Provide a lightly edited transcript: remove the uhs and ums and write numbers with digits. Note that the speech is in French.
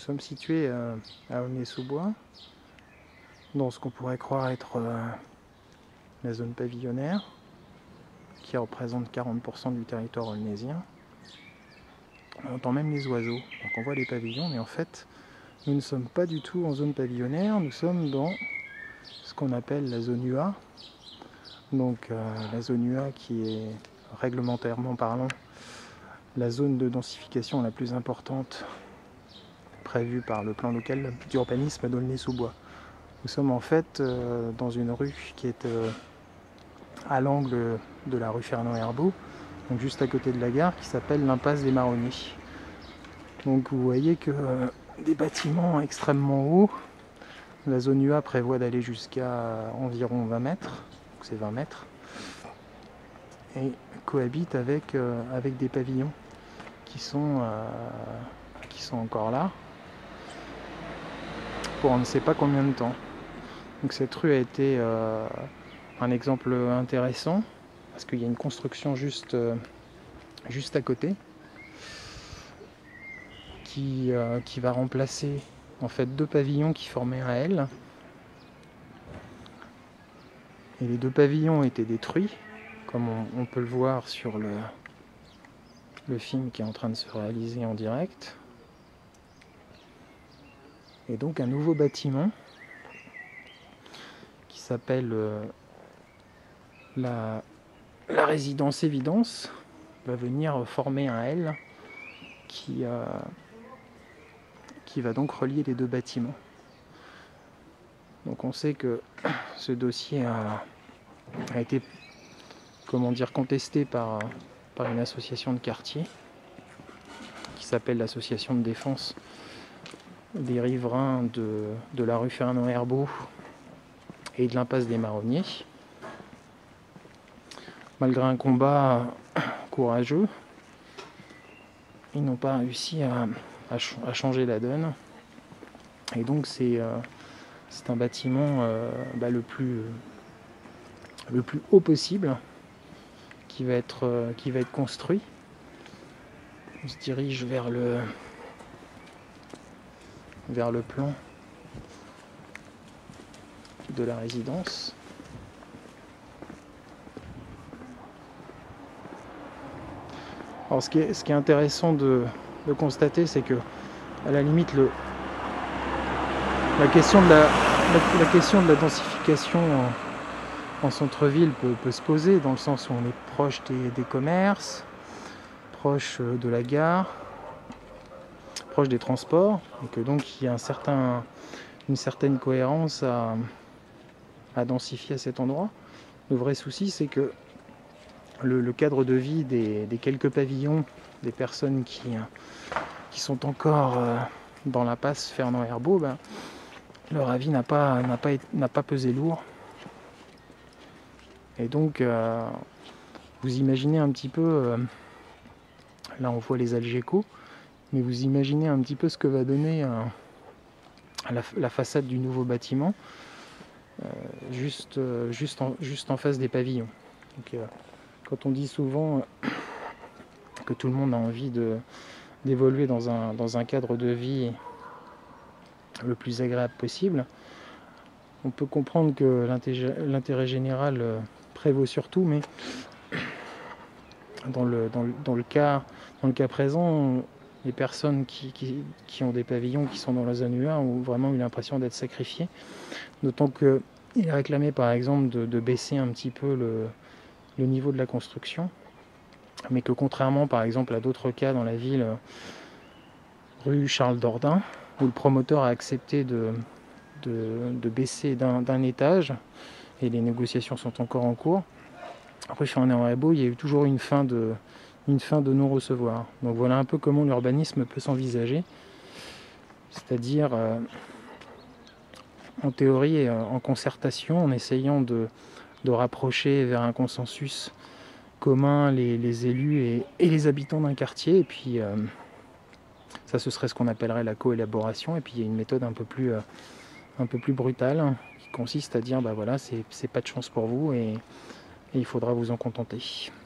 sommes situés à Aulnay-sous-Bois, dans ce qu'on pourrait croire être la zone pavillonnaire, qui représente 40% du territoire aulnaysien. On entend même les oiseaux, donc on voit les pavillons, mais en fait, nous ne sommes pas du tout en zone pavillonnaire, nous sommes dans ce qu'on appelle la zone UA. Donc la zone UA qui est réglementairement parlant la zone de densification la plus importante prévue par le plan local d'urbanisme d'Aulnay-sous-Bois. Nous sommes en fait dans une rue qui est à l'angle de la rue Fernand-Herbault, donc juste à côté de la gare, qui s'appelle l'impasse des Marronniers. Donc vous voyez que des bâtiments extrêmement hauts, la zone UA prévoit d'aller jusqu'à environ 20 mètres, donc c'est 20 mètres, et cohabitent avec des pavillons qui sont encore là pour on ne sait pas combien de temps. Donc cette rue a été un exemple intéressant parce qu'il y a une construction juste à côté qui va remplacer en fait deux pavillons qui formaient un L. Et les deux pavillons ont été détruits, comme on peut le voir sur le film qui est en train de se réaliser en direct. Et donc un nouveau bâtiment qui s'appelle la résidence Évidence va venir former un L qui va donc relier les deux bâtiments. Donc on sait que ce dossier a été contesté par une association de quartier qui s'appelle l'association de défense des riverains de la rue Fernand-Herbault et de l'impasse des Marronniers. Malgré un combat courageux, ils n'ont pas réussi à changer la donne. Et donc c'est un bâtiment le plus haut possible qui va être construit. On se dirige vers le plan de la résidence. Alors ce qui est intéressant de constater, c'est que à la limite la question de la densification en centre-ville peut se poser, dans le sens où on est proche des commerces, proche de la gare, proche des transports, et que donc il y a une certaine cohérence à densifier à cet endroit. Le vrai souci, c'est que le cadre de vie des quelques pavillons, des personnes qui sont encore dans l'impasse Fernand-Herbault, leur avis n'a pas pesé lourd. Et donc vous imaginez un petit peu, là on voit les Algeco, mais vous imaginez un petit peu ce que va donner la façade du nouveau bâtiment, juste en face des pavillons. Donc, quand on dit souvent que tout le monde a envie d'évoluer dans un cadre de vie le plus agréable possible, on peut comprendre que l'intérêt général prévaut surtout, mais dans le cas présent, les personnes qui ont des pavillons qui sont dans la zone UA ont vraiment eu l'impression d'être sacrifiées, d'autant qu'il est réclamé par exemple de baisser un petit peu le niveau de la construction, mais que contrairement par exemple à d'autres cas dans la ville, rue Charles Dordain, où le promoteur a accepté de baisser d'un étage, et les négociations sont encore en cours, rue Fernand-Herbault, il y a eu toujours une fin de non-recevoir. Donc voilà un peu comment l'urbanisme peut s'envisager, c'est-à-dire en théorie et en concertation, en essayant de rapprocher vers un consensus commun les élus et les habitants d'un quartier, et puis ça ce serait ce qu'on appellerait la coélaboration. Et puis il y a une méthode un peu plus brutale qui consiste à dire voilà, c'est pas de chance pour vous et il faudra vous en contenter.